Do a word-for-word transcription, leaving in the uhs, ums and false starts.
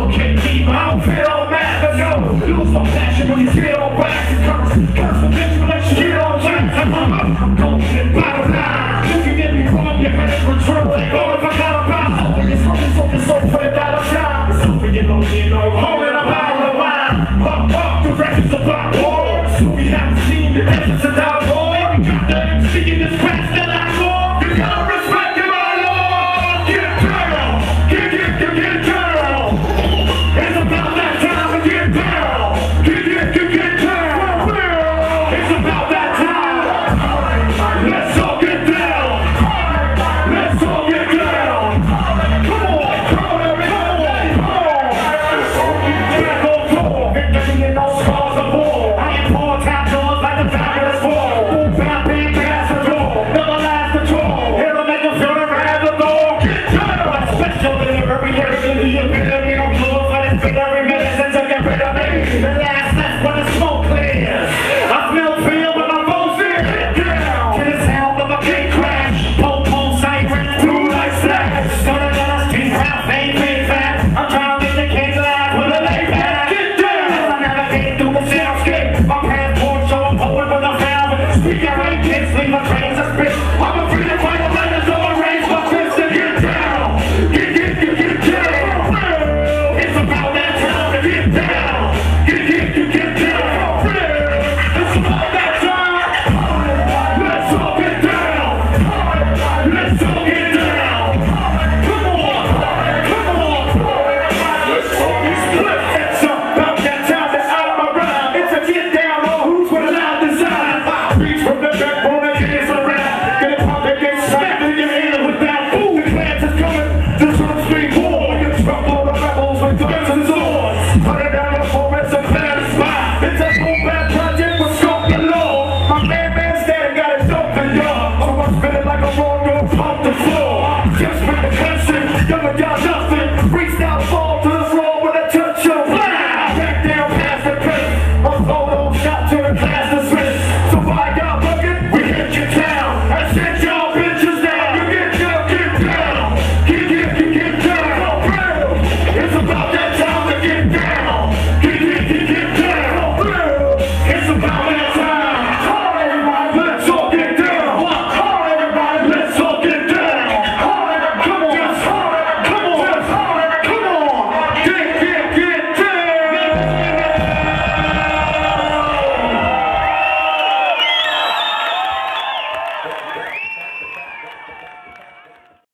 locate me, but I don't feel mad. But no, lose my passion when you feel back. You curse, curse the bitch, but let you get on track. I'm going to the bottom line. You can get me wrong, your head is controlling. Oh, if I got a problem, it's something, something, so put it down on time. It's something you know, you know, holding a bottle of wine. Pop, pop, the records of black wars. We haven't seen the essence of our boy. We got the M C in this past that I saw. You gotta respect him, my lord. Get down, get, get, get, get down. It's about that time to get down. Get, get, get, get down. It's about that time. Let's all get down. Let's all get down. Come on, come on, everybody. Come on. Back on floor. Victory in those scars of war. I am poor tap doors like the fabulous wall. Boom, bam, bam, pass the door. Never last control. It'll make them feel the wrath of the door. Get down. Special delivery, everything to your epitome. I'm close, but it's been every minute since I get rid of me. The last left when the smoke clears. I smell feel when my phone's here. Get down. To the sound of a big crash. Pole, pole, siren, through like slash. Started on a street, half fade, fade fast. I'm trying to get the kids laugh with a lay back. Get down. I navigate through the soundscape. My passport show I'm poet with a valve. Speak out right kids, leave my trains a spit. I'm a freedom fighter, letters over raise my fist and get down. Get, get, get, get down. It's about that time to get down. Get, get, get, get down. It's about that time. Let's all get down. Let's all get down. Come on. Come on. Let's all get split. It's about that time to out of my rhyme. It's a get down on who's with a loud design. I reach from the backbone and dance around. Get it pop and get slapped in your hand without food. The class is coming. The drum street war. You trouble the rebels with guns and swords. Put it